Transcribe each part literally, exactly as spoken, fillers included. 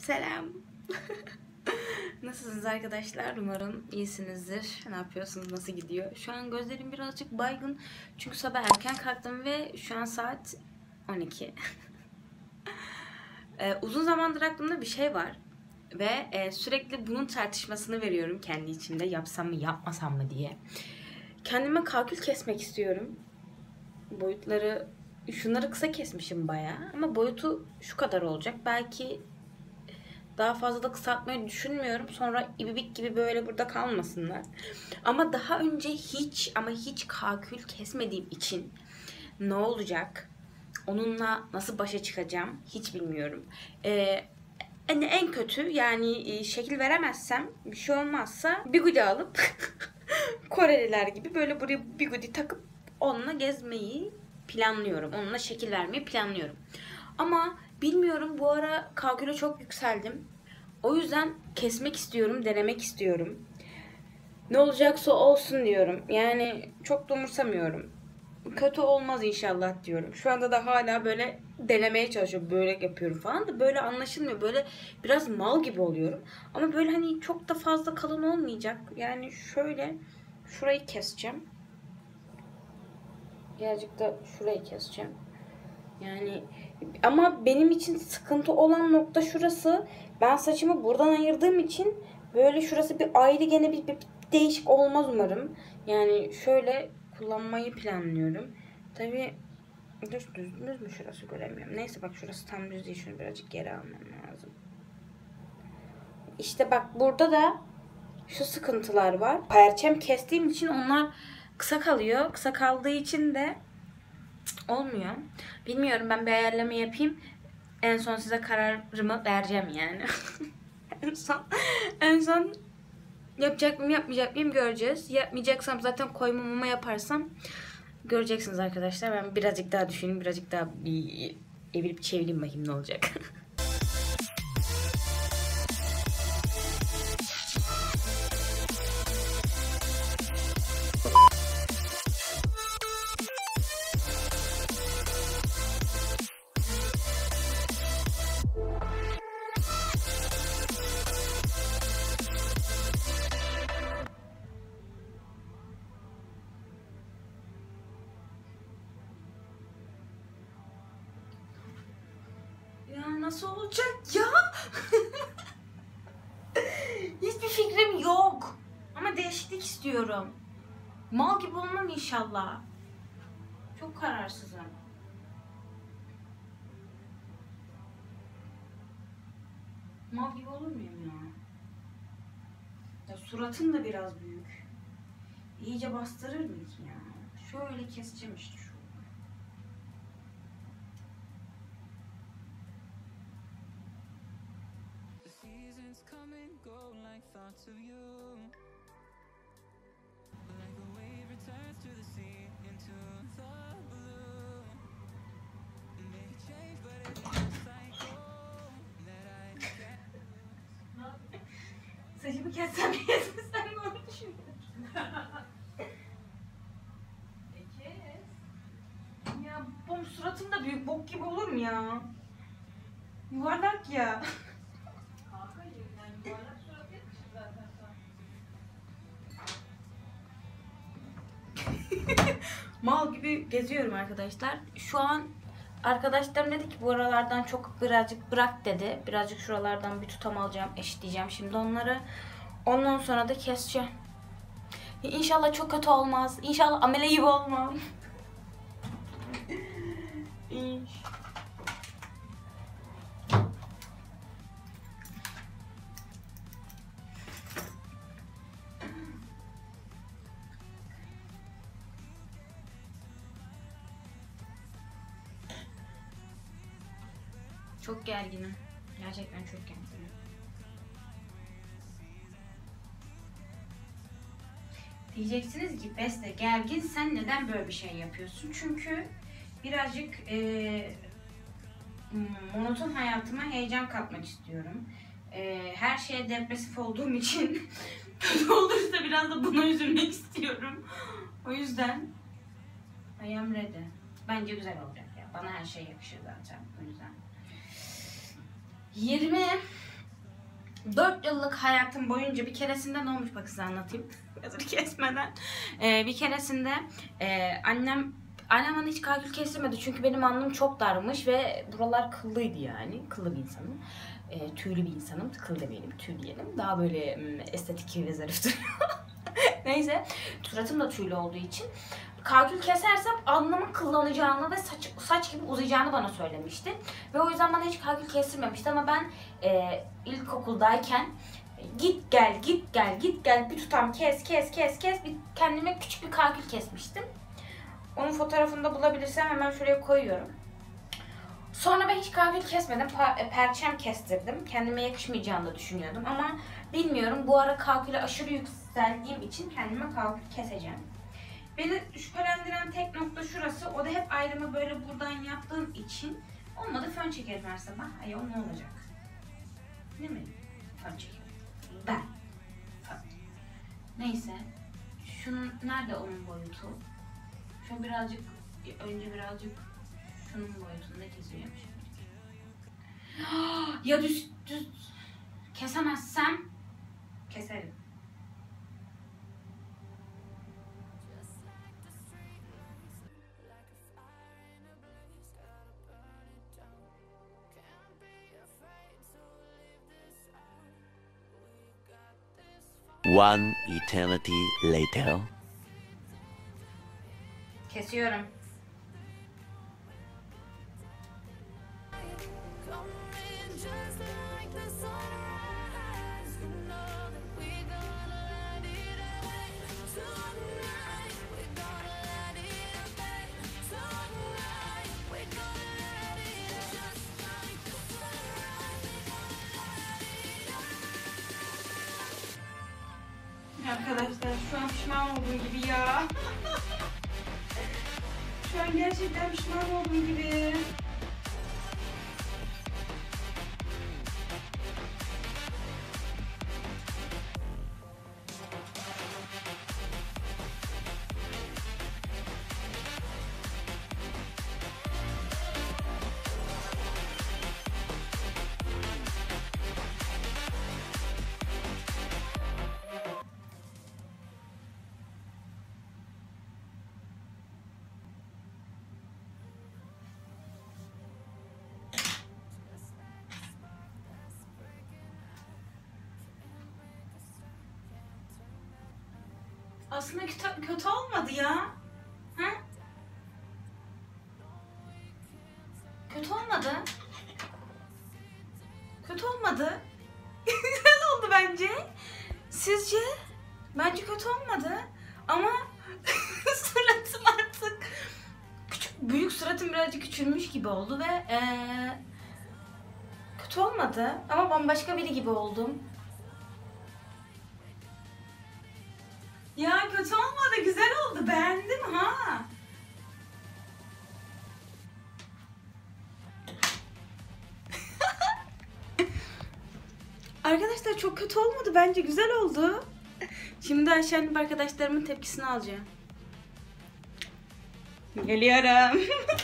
Selam. Nasılsınız arkadaşlar? Umarım iyisinizdir. Ne yapıyorsunuz? Nasıl gidiyor? Şu an gözlerim birazcık baygın. Çünkü sabah erken kalktım ve şu an saat on iki. ee, uzun zamandır aklımda bir şey var. Ve e, sürekli bunun tartışmasını veriyorum kendi içimde. Yapsam mı yapmasam mı diye. Kendime kalkül kesmek istiyorum. Boyutları, şunları kısa kesmişim bayağı. Ama boyutu şu kadar olacak. Belki daha fazla da kısaltmayı düşünmüyorum. Sonra ibibik gibi böyle burada kalmasınlar. Ama daha önce hiç ama hiç kalkül kesmediğim için ne olacak? Onunla nasıl başa çıkacağım hiç bilmiyorum. Ee, en, en kötü yani şekil veremezsem, bir şey olmazsa bigudi alıp Koreliler gibi böyle buraya bigudi takıp onunla gezmeyi planlıyorum. Onunla şekil vermeyi planlıyorum. Ama bilmiyorum, bu ara kalküle çok yükseldim. O yüzden kesmek istiyorum, denemek istiyorum. Ne olacaksa olsun diyorum. Yani çok da umursamıyorum. Kötü olmaz inşallah diyorum. Şu anda da hala böyle denemeye çalışıyorum. Börek yapıyorum falan da böyle anlaşılmıyor. Böyle biraz mal gibi oluyorum. Ama böyle hani çok da fazla kalın olmayacak. Yani şöyle şurayı keseceğim. Birazcık da şurayı keseceğim. Yani ama benim için sıkıntı olan nokta şurası. Ben saçımı buradan ayırdığım için böyle şurası bir ayrı, gene bir, bir, bir değişik olmaz umarım. Yani şöyle kullanmayı planlıyorum. Tabii düz, düz, düz mü şurası, göremiyorum. Neyse bak, şurası tam düz değil. Şunu birazcık geri almam lazım. İşte bak, burada da şu sıkıntılar var. Perçem kestiğim için onlar kısa kalıyor. Kısa kaldığı için de olmuyor. Bilmiyorum, ben bir ayarlama yapayım. En son size kararımı vereceğim yani. en son en son yapacak mıyım yapmayacak mıyım göreceğiz. Yapmayacaksam zaten koymamama yaparsam göreceksiniz arkadaşlar. Ben birazcık daha düşüneyim, birazcık daha bir evirip çevireyim, bakayım ne olacak. Ya nasıl olacak ya? Hiçbir fikrim yok. Ama değişiklik istiyorum. Mal gibi olmam inşallah. Çok kararsızım. Mal gibi olur muyum ya? Ya suratım da biraz büyük. İyice bastırır mı ki ya? Şöyle keseceğim işte şu. Saçımı kessem yetmesen mi onu düşünüyorsun? Ya bom, suratım da büyük, bok gibi olur mu ya? Yuvarlak ya. Mal gibi geziyorum arkadaşlar. Şu an arkadaşlarım dedi ki bu aralardan çok birazcık bırak dedi. Birazcık şuralardan bir tutam alacağım, eşitleyeceğim şimdi onları. Ondan sonra da keseceğim. İnşallah çok kötü olmaz. İnşallah amele gibi olmam. Çok gerginim. Gerçekten çok gerginim. Diyeceksiniz ki Beste, gergin sen neden böyle bir şey yapıyorsun? Çünkü birazcık e, monoton hayatıma heyecan katmak istiyorum. E, her şeye depresif olduğum için kötü olursa biraz da buna üzülmek istiyorum. O yüzden I am ready. Bence güzel olacak ya. Bana her şey yakışır zaten. O yüzden. yirmi dört yıllık hayatım boyunca bir keresinde ne olmuş bak size anlatayım. Hazır kesmeden. Ee, bir keresinde e, annem annem bana hiç kakül kestirmedi çünkü benim alnım çok darmış ve buralar kıllıydı yani. Kıllı bir insanım. E, tüylü bir insanım. Kıl demeyelim, tüy diyelim. Daha böyle m, estetik ve zarif duruyor. Neyse. Suratım da tüylü olduğu için kakül kesersem alnımın kıllanacağını ve saç, saç gibi uzayacağını bana söylemişti. Ve o yüzden bana hiç kakül kestirmemişti ama ben e, ilkokuldayken git gel git gel git gel bir tutam kes kes kes kes bir kendime küçük bir kakül kesmiştim. Onun fotoğrafını da bulabilirsem hemen şuraya koyuyorum. Sonra ben hiç kakül kesmedim. Perçem kestirdim. Kendime yakışmayacağını da düşünüyordum ama bilmiyorum. Bu ara kaküle aşırı yükseldiğim için kendime kakül keseceğim. Beni şüphelendiren tek nokta şurası. O da hep ayrımı böyle buradan yaptığım için. Olmadı fön çekerim her sabah. Ay o ne olacak? Değil mi? Fön çekerim. Ben. Fön. Neyse. Şunun nerede onun boyutu? Şu birazcık önce birazcık şunun boyutunda kesiyorum şimdi. Ya düz düz kesemezsem keserim. One eternity later. Kesiyorum. Arkadaşlar şu an pişman olduğum gibi ya. Şu an gerçekten pişman olduğum gibi. Aslında kötü, kötü olmadı ya. Ha? Kötü olmadı. Kötü olmadı. Güzel oldu bence. Sizce? Bence kötü olmadı. Ama suratım artık küçük, büyük suratım birazcık küçülmüş gibi oldu ve ee, kötü olmadı. Ama bambaşka biri gibi oldum. Ya kötü olmadı, güzel oldu. Beğendim ha. Arkadaşlar çok kötü olmadı. Bence güzel oldu. Şimdi aşağıdaki arkadaşlarımın tepkisini alacağım. Geliyorum.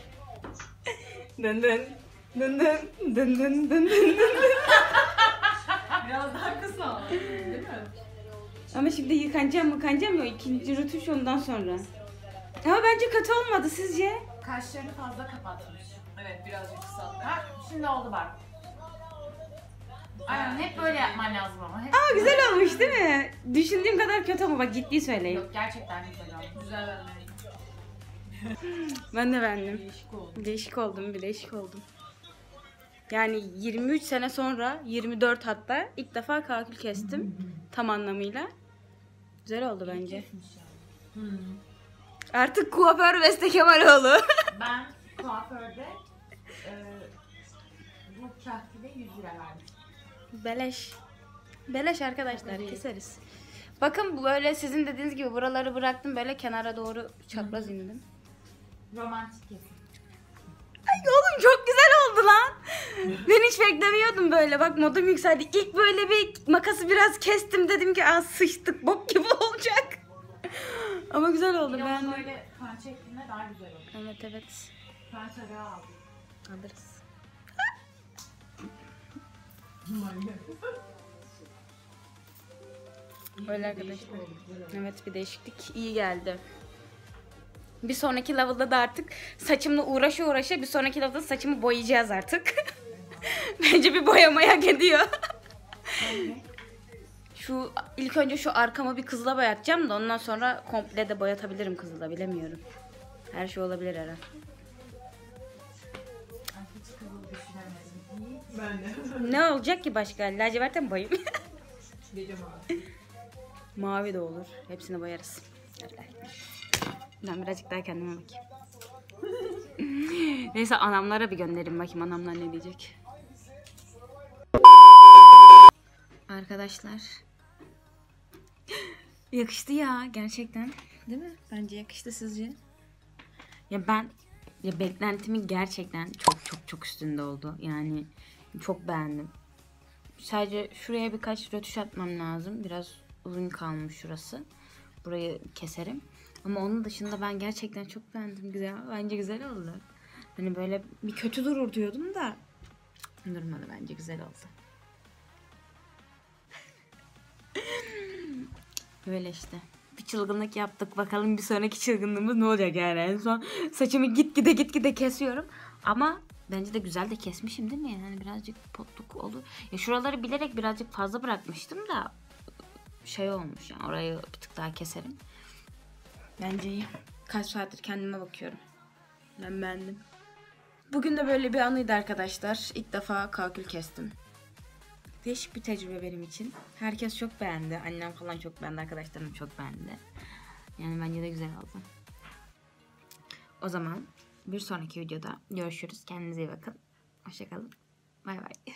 Dın dın. Dın dın. Dın dın dın dın dın. Biraz daha kısa değil mi? Ama şimdi yıkanacağım mıkanacağım ya, ikinci rötuş ondan sonra. Ama bence kötü olmadı sizce? Kaşlarını fazla kapatmış. Evet birazcık kısalttı. Ha, şimdi oldu bak. Aynen hep böyle yapman lazım ama. Hep Aa güzel olmuş değil mi? Düşündüğüm kadar kötü ama bak ciddi söyleyeyim. Yok gerçekten güzel oldu. Güzel vermeyi. Ben de beğendim. Değişik oldu. Değişik oldum, bir değişik oldum. Yani yirmi üç sene sonra, yirmi dört hatta ilk defa kakül kestim tam anlamıyla. Güzel oldu bence. Hmm. Artık kuaför Beste Kemaloğlu. Ben kuaförde e, bu kahvede yüz lira verdim. Beleş. Beleş arkadaşlar, keseriz. Bakın bu böyle sizin dediğiniz gibi buraları bıraktım, böyle kenara doğru çapraz indim. Romantik kesim. Ay oğlum çok güzel oldu lan. Ben hiç beklemiyordum böyle. Bak modum yükseldi. İlk böyle bir makası biraz kestim, dedim ki aa sıçtık, bok gibi olacak. Ama güzel oldu. Yine Ben onu böyle kan şeklinde daha güzel oldu. Evet evet. Ben sarıya aldım. Alırız. Öyle arkadaşlar. Evet, bir değişiklik iyi geldi. Bir sonraki level'da da artık saçımla uğraşa uğraşa bir sonraki level'da saçımı boyayacağız artık. Bence bir boyamaya gidiyor. Şu ilk önce şu arkamı bir kızıla boyatacağım da ondan sonra komple de boyatabilirim kızıla, bilemiyorum. Her şey olabilir herhalde. Hiç kızıl düşünemedim. Ben de. Ne olacak ki başka? Lacivertten mi boyayayım? Gece mavi. Mavi de olur. Hepsini boyarız. Ben birazcık daha kendime bakayım. Neyse anamlara bir gönderin bakayım, anamlar ne diyecek. Arkadaşlar. Yakıştı ya gerçekten. Değil mi? Bence yakıştı sizce? Ya ben ya beklentimin gerçekten çok çok çok üstünde oldu. Yani çok beğendim. Sadece şuraya birkaç rötuş atmam lazım. Biraz uzun kalmış şurası. Burayı keserim. Ama onun dışında ben gerçekten çok beğendim. Güzel. Bence güzel oldu. Hani böyle bir kötü durur diyordum da durmadı, bence güzel oldu. Böyle işte. Bir çılgınlık yaptık. Bakalım bir sonraki çılgınlığımız ne olacak yani. En son saçımı gitgide gitgide kesiyorum. Ama bence de güzel de kesmişim değil mi? Yani birazcık potluk olur. Ya şuraları bilerek birazcık fazla bırakmıştım da şey olmuş yani, orayı bir tık daha keserim. Bence iyi. Kaç saattir kendime bakıyorum. Ben beğendim. Bugün de böyle bir anıydı arkadaşlar. İlk defa kalkül kestim. Değişik bir tecrübe benim için. Herkes çok beğendi. Annem falan çok beğendi. Arkadaşlarım çok beğendi. Yani bence de güzel oldu. O zaman bir sonraki videoda görüşürüz. Kendinize iyi bakın. Hoşça kalın. Bay bay.